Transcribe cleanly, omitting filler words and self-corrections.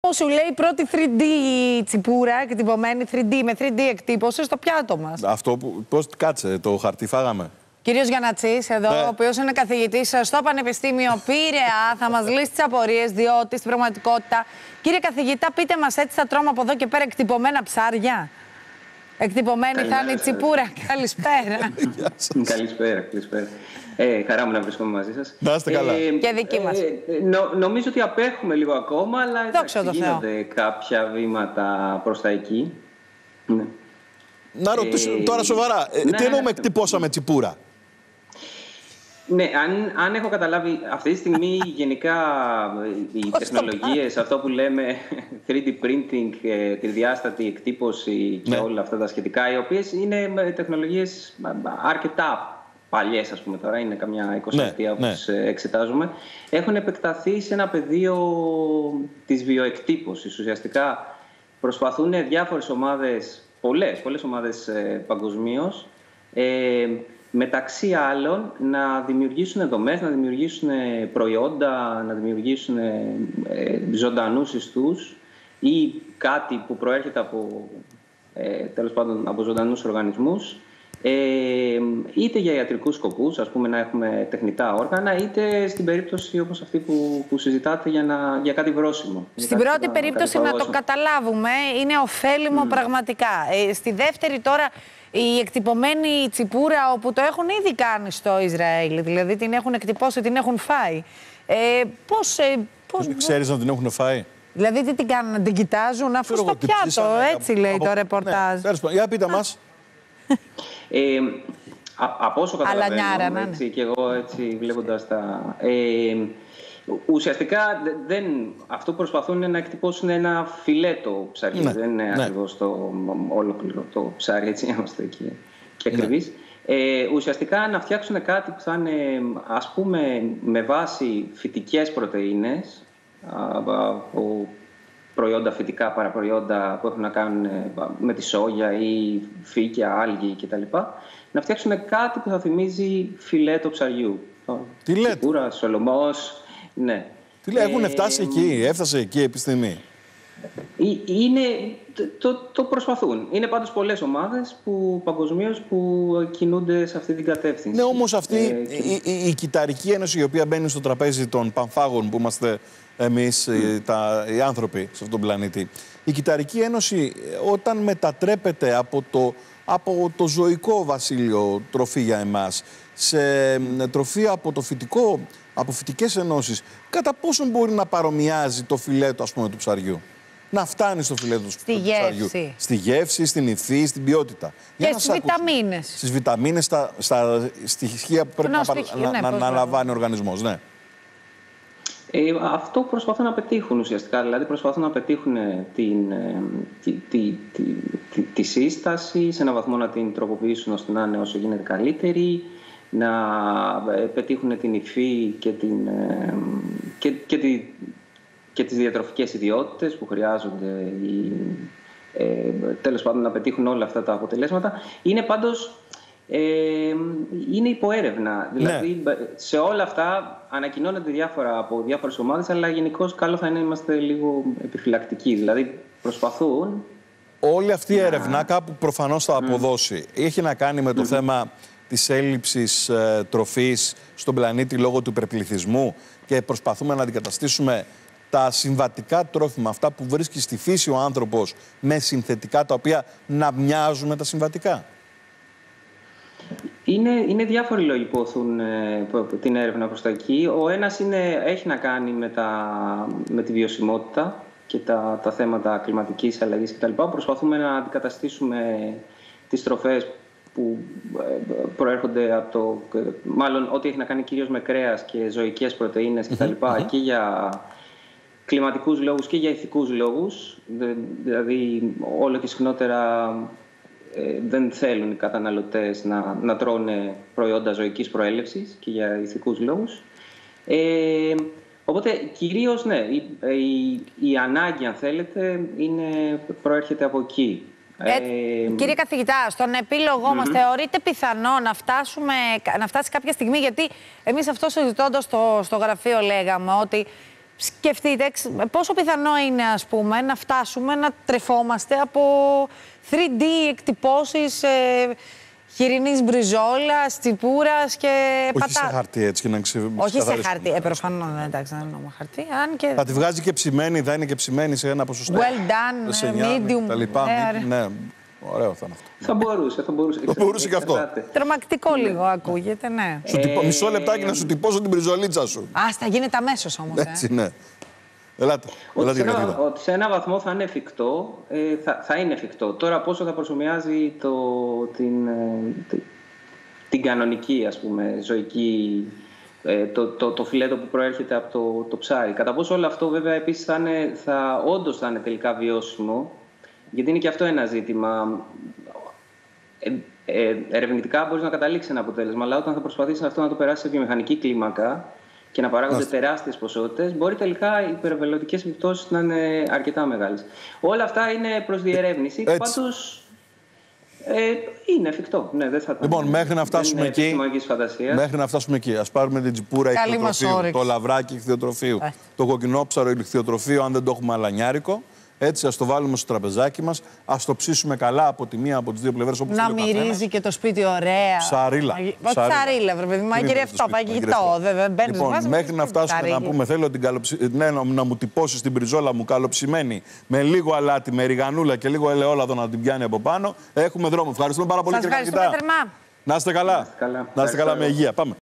Σου λέει η πρώτη 3D τσιπούρα, εκτυπωμένη 3D με 3D εκτύπωση στο πιάτο μας. Αυτό που. Πώς κάτσε, το χαρτί φάγαμε. Κύριος Γιαννατσής, εδώ, ο οποίος είναι καθηγητής στο Πανεπιστήμιο Πειραιά, θα μας λύσει τις απορίες, διότι στην πραγματικότητα, κύριε καθηγητά, πείτε μας, έτσι θα τρώμε από εδώ και πέρα εκτυπωμένα ψάρια. Εκτυπωμένη θα είναι η τσιπούρα. Καλησπέρα. Καλησπέρα. Χαρά μου να βρίσκομαι μαζί σας. Να είστε καλά. Και δική μας. Νομίζω ότι απέχουμε λίγο ακόμα, αλλά γίνονται κάποια βήματα προς τα εκεί. Ναι. Να ρωτήσω τώρα σοβαρά, τι εννοούμε εκτυπώσαμε τσιπούρα? Ναι, αν έχω καταλάβει, αυτή τη στιγμή γενικά οι τεχνολογίες, αυτό που λέμε 3D printing, τριδιάστατη εκτύπωση και όλα αυτά τα σχετικά, οι οποίες είναι τεχνολογίες αρκετά παλιές, ας πούμε τώρα, είναι καμιά 20 ετία που τις εξετάζουμε, έχουν επεκταθεί σε ένα πεδίο της βιοεκτύπωσης. Ουσιαστικά προσπαθούν διάφορες ομάδες, πολλές ομάδες παγκοσμίως, μεταξύ άλλων να δημιουργήσουν δομές, να δημιουργήσουν προϊόντα, να δημιουργήσουν ζωντανούς ιστούς ή κάτι που προέρχεται από, τέλος πάντων, από ζωντανούς οργανισμούς, είτε για ιατρικούς σκοπούς, ας πούμε να έχουμε τεχνητά όργανα, είτε στην περίπτωση όπως αυτή που συζητάτε για κάτι βρώσιμο. Στην πρώτη περίπτωση να το καταλάβουμε, είναι ωφέλιμο πραγματικά. Στη δεύτερη τώρα, η εκτυπωμένη τσιπούρα, όπου το έχουν ήδη κάνει στο Ισραήλ, δηλαδή την έχουν εκτυπώσει, την έχουν φάει. Πώς ξέρεις να την έχουν φάει? Δηλαδή τι την κάνουν, να την κοιτάζουν αφού στο πιάτο, έτσι λέει το ρεπορτάζ. Για πείτε μας. Από όσο καταλαβαίνω, έτσι, και εγώ έτσι βλέποντας τα... ουσιαστικά αυτό προσπαθούν να εκτυπώσουν ένα φιλέτο ψαριού. Δεν είναι ακριβώς το ολόκληρο το ψάρι, έτσι, να είμαστε και ακριβείς. Ουσιαστικά να φτιάξουν κάτι που θα είναι, ας πούμε, με βάση φυτικές πρωτεΐνες, από προϊόντα φυτικά, παραπροϊόντα που έχουν να κάνουν με τη σόγια ή φύκια, άλγη κτλ. Να φτιάξουν κάτι που θα θυμίζει φιλέτο ψαριού. Τι λέτε? Τσιπούρα, σολομός, ναι. Τι λέει, έχουν φτάσει εκεί, έφτασε εκεί η επιστήμη? Το προσπαθούν. Είναι πάντως πολλές ομάδες παγκοσμίως που κινούνται σε αυτή την κατεύθυνση. Ναι, όμως αυτή η Κυταρική Ένωση, η οποία μπαίνει στο τραπέζι των πανφάγων που είμαστε εμείς οι άνθρωποι σε αυτόν τον πλανήτη, η Κυταρική Ένωση όταν μετατρέπεται από το ζωικό βασίλειο τροφή για εμάς σε τροφή από το φυτικό, από φυτικές ενώσεις, κατά πόσο μπορεί να παρομοιάζει το φιλέτο, ας πούμε, του ψαριού? Να φτάνει στο φιλέτο του ψαριού. Στη γεύση, στην υφή, στην ποιότητα. Και στις βιταμίνες. Στις βιταμίνες, στα στοιχεία που πρέπει να λαμβάνει ο οργανισμός, ναι. Αυτό προσπαθούν να πετύχουν ουσιαστικά. Δηλαδή προσπαθούν να πετύχουν τη σύσταση, σε έναν βαθμό να την τροποποιήσουν ώστε να είναι όσο γίνεται καλύτερη, να πετύχουν την υφή και τις διατροφικές ιδιότητες που χρειάζονται, τέλος πάντων να πετύχουν όλα αυτά τα αποτελέσματα. Είναι πάντως είναι υποέρευνα. Δηλαδή σε όλα αυτά ανακοινώνονται διάφορα από διάφορες ομάδες, αλλά γενικώς καλό θα είναι να είμαστε λίγο επιφυλακτικοί. Δηλαδή προσπαθούν. Όλη αυτή η έρευνα κάπου προφανώς θα αποδώσει. Έχει να κάνει με το θέμα της έλλειψης τροφής στον πλανήτη λόγω του υπερπληθυσμού και προσπαθούμε να αντικαταστήσουμε τα συμβατικά τρόφιμα, αυτά που βρίσκει στη φύση ο άνθρωπος, με συνθετικά τα οποία να μοιάζουν με τα συμβατικά. Είναι διάφοροι λόγοι που οθούν την έρευνα προς τα εκεί. Ο ένας έχει να κάνει με τη βιωσιμότητα και τα θέματα κλιματικής αλλαγής κτλ. Προσπαθούμε να αντικαταστήσουμε τις τροφές που προέρχονται από μάλλον ό,τι έχει να κάνει κυρίως με κρέας και ζωικές πρωτεΐνες κτλ. Και για κλιματικούς λόγους και για ηθικούς λόγους. Δηλαδή όλο και συχνότερα δεν θέλουν οι καταναλωτές να τρώνε προϊόντα ζωικής προέλευσης και για ηθικούς λόγους. Οπότε κυρίως η ανάγκη, αν θέλετε, προέρχεται από εκεί. Κύριε καθηγητά, στον επίλογό μας θεωρείτε πιθανό να φτάσει κάποια στιγμή, γιατί εμείς αυτό συζητώντας στο γραφείο λέγαμε ότι Σκεφτείτε πόσο πιθανό είναι, ας πούμε, να φτάσουμε να τρεφόμαστε από 3D εκτυπώσεις χοιρινής μπριζόλας, τσιπούρας και όχι σε χαρτί έτσι και να όχι σε χαρτί, προφανώς, εντάξει, δεν εννοούμε χαρτί. Θα τη βγάζει και ψημένη, θα είναι και ψημένη σε ένα ποσοστό. Well done, medium. Ναι, ωραίο θα είναι αυτό. Θα μπορούσε. Θα μπορούσε και αυτό. Τρομακτικό λίγο ακούγεται, ναι. Μισό λεπτάκι να σου τυπώσω την μπριζολίτσα σου. Θα γίνεται αμέσως όμως. Έτσι, ναι. Ελάτε. Ότι σε ένα βαθμό θα είναι εφικτό, θα είναι εφικτό. Τώρα πόσο θα προσομοιάζει την κανονική, ας πούμε, ζωική, το φιλέτο που προέρχεται από το ψάρι. Κατά πόσο όλο αυτό βέβαια επίσης όντως θα είναι τελικά βιώσιμο, γιατί είναι και αυτό ένα ζήτημα. Ερευνητικά μπορείς να καταλήξεις ένα αποτέλεσμα, αλλά όταν θα προσπαθήσεις αυτό να το περάσεις σε βιομηχανική κλίμακα και να παράγονται τεράστιες ποσότητες, μπορεί τελικά οι περιβαλλοντικές επιπτώσεις να είναι αρκετά μεγάλες. Όλα αυτά είναι προς διερεύνηση. Πάντως είναι εφικτό. Ναι, δεν θα λοιπόν, μέχρι να φτάσουμε εκεί, ας πάρουμε την τσιπούρα ηχθειοτροφείου, το λαβράκι ηχθειοτροφείου, το κοκκινόψαρο ηχθειοτροφείο, αν δεν το έχουμε αλανιάρικο. Έτσι, ας το βάλουμε στο τραπεζάκι μας, ας το ψήσουμε καλά από τη μία από τις δύο πλευρές. Όπως να μυρίζει και το σπίτι ωραία. Ψαρίλα. Ψαρίλα, βρε παιδί, μαγειρευτό, φαγητό. Λοιπόν, μέχρι να φτάσουμε να πούμε, θέλω να μου τυπώσεις την μπριζόλα μου καλοψημένη, με λίγο αλάτι, με ριγανούλα και λίγο ελαιόλαδο να την πιάνει από πάνω. Έχουμε δρόμο. Ευχαριστούμε πάρα πολύ, κύριε καθηγητά. Να είστε καλά. Να είστε καλά με υγεία. Πάμε.